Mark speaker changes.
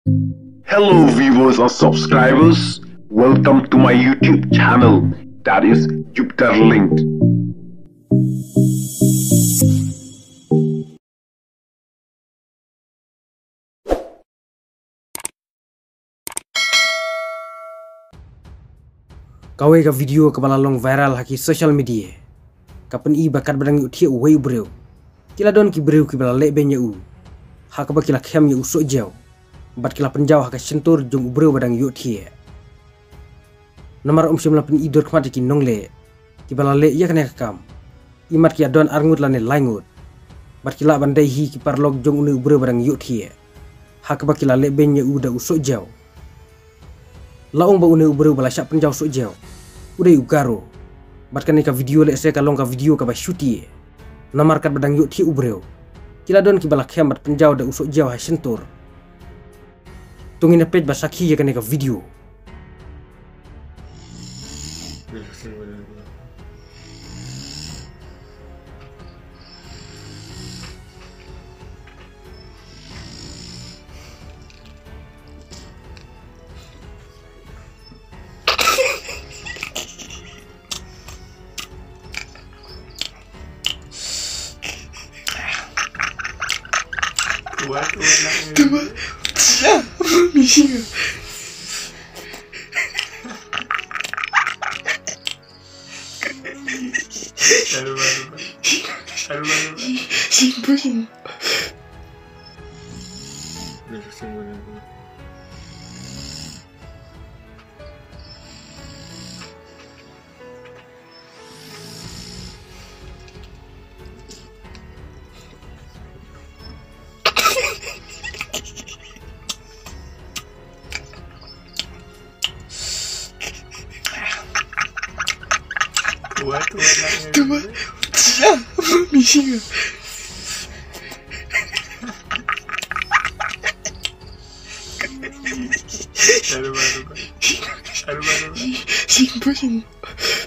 Speaker 1: Hello viewers and subscribers, welcome to my YouTube channel, that is Lyngz.
Speaker 2: Kawai ka video ka balalong viral haki social media. Kapan i bakat badang ïohthiah wei briew. Kila don ki briew ki bala lehbeiñ u. Haka ba kila khem u Sohjew. Bat kila pynjaw haka sentur jong briew badang ïohthiah. Nomor simla pen idor kmati ki nongle. Ki bala le ya kane kam. Imat ki adon arngut lane Lyngz. Bat kila bandai hi ki parlog jong unu briew badang ïohthiah. Haka ba kila lehbeiñ u da u Sohjew. Laong ba unu briew bala syak pynjaw Sohjew. Udah ugaro. Bat kan ka video le se kalong ka video ka ba shuti. Namar kat badang ïohthiah briew. Kila don ki bala khem bat pynjaw da u Sohjew ha sentur. Tungin peit ba sakhi ya kan ka video.
Speaker 3: Katba, Shah, Niangphlang. Katba, Shah, Niangphlang. Shirkhei.